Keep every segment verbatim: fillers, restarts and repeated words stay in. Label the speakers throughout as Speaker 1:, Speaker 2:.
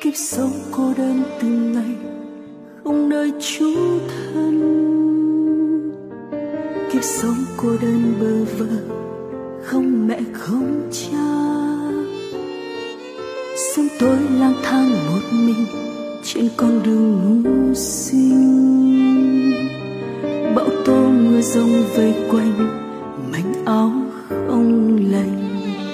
Speaker 1: kiếp sống cô đơn từng ngày không nơi trú thân, kiếp sống cô đơn bơ vơ không mẹ không cha. Sớm tối lang thang một mình trên con đường mưu sinh, bão tố mưa rông vây quanh mảnh áo không lành.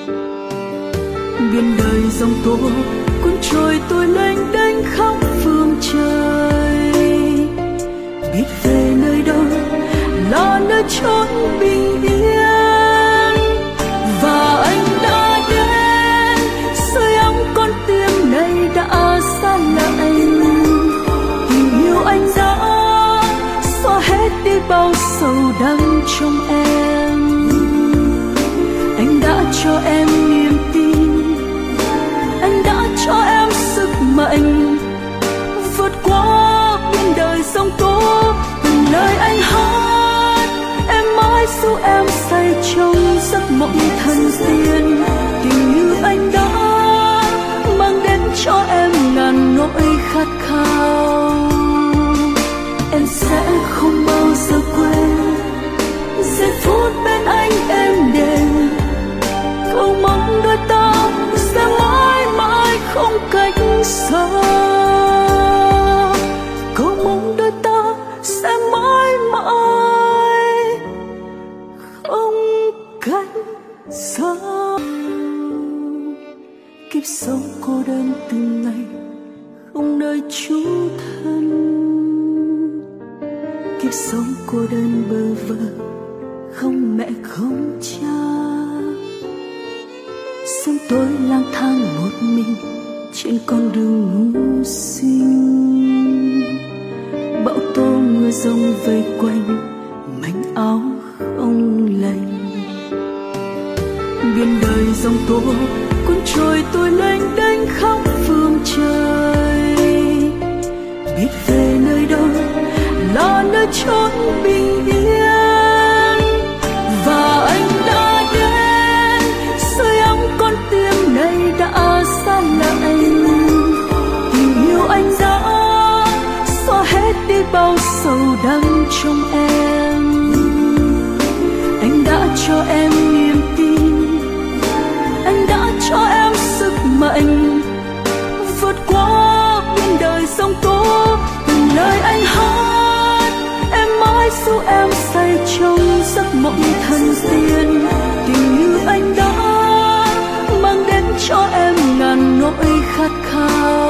Speaker 1: Biển đời dòng tố cuốn trôi tôi lênh đênh khắp phương trời, biết về nơi đâu là nơi chốn bình yên. Và anh đã đến sưởi ấm con tim này đã xa lạnh, tình yêu anh đã xóa hết đi bao sầu đắng trong em. Anh đã cho em niềm tin, anh đã cho em sức mạnh vượt qua biên đời sông tố. Từng lời anh hát em mãi giúp em say trong giấc mộng thần tiên. Tình yêu anh đã mang đến cho em ngàn nỗi khát khao, em sẽ không bao giờ quên giây phút bên anh êm đềm. Cầu mong đôi ta sẽ mãi mãi không cách xa, cầu mong đôi ta sẽ mãi mãi không cách xa. Kiếp sống cô đơn từng ngày không nơi trú thân, kiếp sống cô đơn bơ vơ không mẹ không cha. Sớm tối lang thang một mình trên con đường mưu sinh, bão tố mưa rông vây quanh mảnh áo không lành. Biển đời dòng tố cuốn trôi tôi lênh đênh khắp phương trời, biết về nơi đâu là nơi chốn bình yên. Và anh đã đến sưởi ấm con tim này đã xa lạnh, tình yêu anh đã xóa hết đi bao sầu đắng trong em. Anh đã cho em niềm tin, anh đã cho em sức mạnh vượt qua biên đời sông tố. Từng lời anh hát em mãi giúp em say trong giấc mộng thần tiên. Tình yêu anh đã mang đến cho em ngàn nỗi khát khao,